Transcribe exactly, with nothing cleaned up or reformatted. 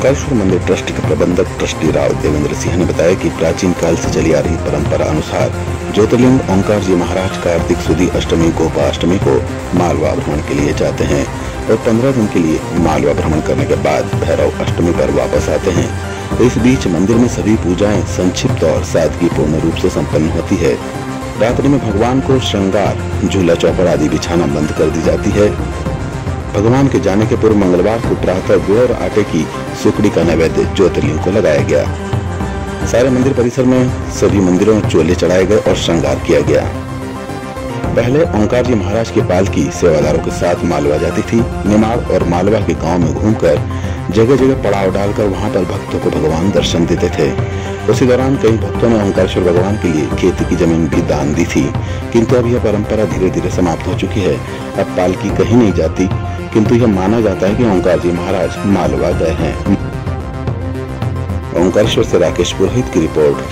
ओंकारेश्वर मंदिर ट्रस्ट के प्रबंधक ट्रस्टी राव देवेंद्र सिंह ने बताया कि प्राचीन काल से चली आ रही परंपरा अनुसार ज्योतिर्लिंग ओंकार जी महाराज कार्तिक सुदी अष्टमी गोपाष्टमी को मालवा भ्रमण के लिए जाते हैं और पंद्रह दिन के लिए मालवा भ्रमण करने के बाद भैरव अष्टमी पर वापस आते हैं। इस बीच मंदिर में सभी पूजाएं संक्षिप्त और सादगीपूर्ण रूप से संपन्न होती है। रात्रि में भगवान को श्रृंगार, झूला चौपड़ आदि बिछाना बंद कर दी जाती है। भगवान के जाने के पूर्व मंगलवार को प्रातः गुड़ और आटे की सुकड़ी का नैवेद्य ज्योतिर्लिंग को लगाया गया। सारे मंदिर परिसर में सभी मंदिरों में चोले चढ़ाए गए और श्रृंगार किया गया। पहले ओंकार जी महाराज की पालकी सेवादारों के साथ मालवा जाती थी। निमाड़ और मालवा के गांव में घूमकर जगह जगह पड़ाव डालकर वहां पर भक्तों को भगवान दर्शन देते थे। उसी दौरान कई भक्तों ने ओंकारेश्वर भगवान के लिए खेती की जमीन भी दान दी थी, किंतु अब यह परंपरा धीरे धीरे समाप्त हो चुकी है। अब पालकी कहीं नहीं जाती, किंतु यह माना जाता है कि ओंकार जी महाराज मालवा गए हैं। ओंकारेश्वर से राकेश पुरोहित की रिपोर्ट,